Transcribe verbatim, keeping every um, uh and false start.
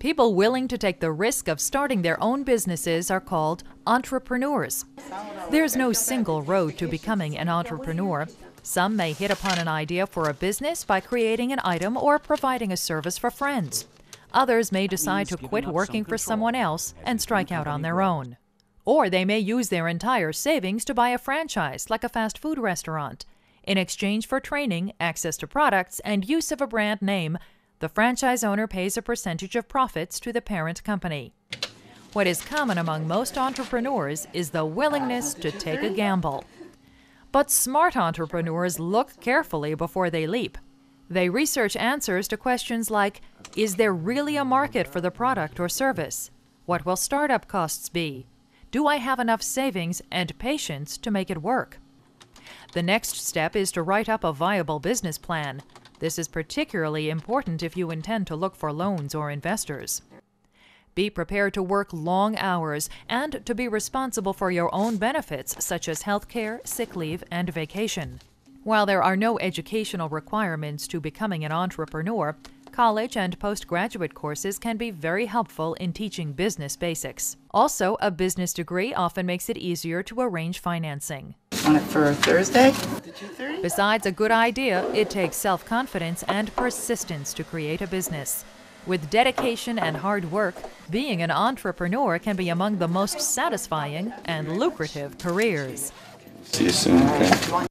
People willing to take the risk of starting their own businesses are called entrepreneurs. There's no single road to becoming an entrepreneur. Some may hit upon an idea for a business by creating an item or providing a service for friends. Others may decide to quit working for someone else and strike out on their own. Or they may use their entire savings to buy a franchise, like a fast food restaurant. In exchange for training, access to products, and use of a brand name, the franchise owner pays a percentage of profits to the parent company. What is common among most entrepreneurs is the willingness to take a gamble. But smart entrepreneurs look carefully before they leap. They research answers to questions like, is there really a market for the product or service? What will startup costs be? Do I have enough savings and patience to make it work? The next step is to write up a viable business plan. This is particularly important if you intend to look for loans or investors. Be prepared to work long hours and to be responsible for your own benefits such as health care, sick leave, and vacation. While there are no educational requirements to becoming an entrepreneur, college and postgraduate courses can be very helpful in teaching business basics. Also, a business degree often makes it easier to arrange financing. On it for Thursday? Besides a good idea, it takes self-confidence and persistence to create a business. With dedication and hard work, being an entrepreneur can be among the most satisfying and lucrative careers. See you soon, okay?